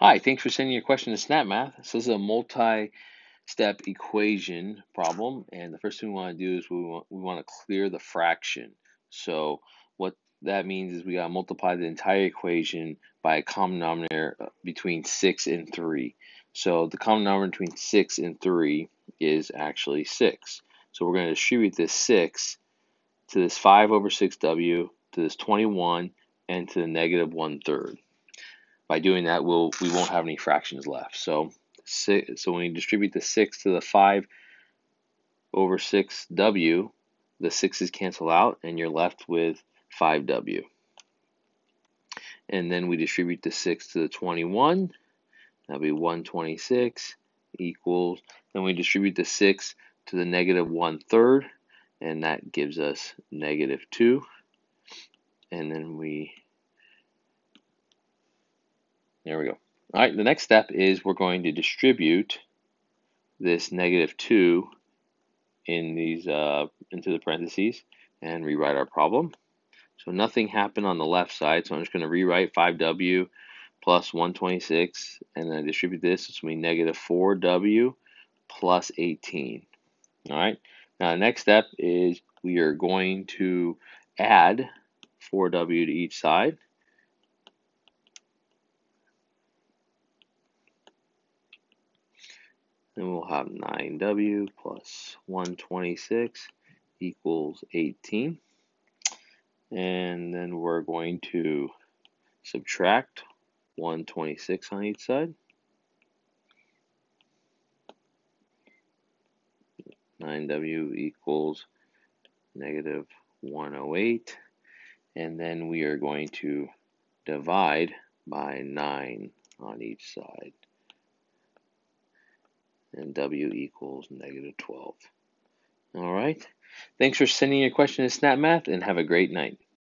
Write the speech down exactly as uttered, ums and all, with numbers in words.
Hi, thanks for sending your question to SnapMath. So this is a multi-step equation problem, and the first thing we want to do is we want we want to clear the fraction. So what that means is we got to multiply the entire equation by a common denominator uh, between six and three. So the common denominator between six and three is actually six. So we're going to distribute this six to this five over six w, to this twenty-one, and to the negative one third. By doing that, we'll we won't have any fractions left. So six, so when you distribute the six to the five over six w, the sixes cancel out, and you're left with five w. And then we distribute the six to the twenty-one. That'll be one hundred twenty-six equals. Then we distribute the six to the negative one third, and that gives us negative two. And then we There we go. All right, the next step is we're going to distribute this negative two in these uh, into the parentheses and rewrite our problem. So nothing happened on the left side, so I'm just going to rewrite five w plus one hundred twenty-six, and then I distribute this. It's going to be negative four w plus eighteen. All right, now the next step is we are going to add four w to each side. Then we'll have nine w plus one hundred twenty-six equals eighteen. And then we're going to subtract one hundred twenty-six on each side. nine w equals negative one hundred eight. And then we are going to divide by nine on each side. And w equals negative twelve. All right. Thanks for sending your question to SnapMath, and have a great night.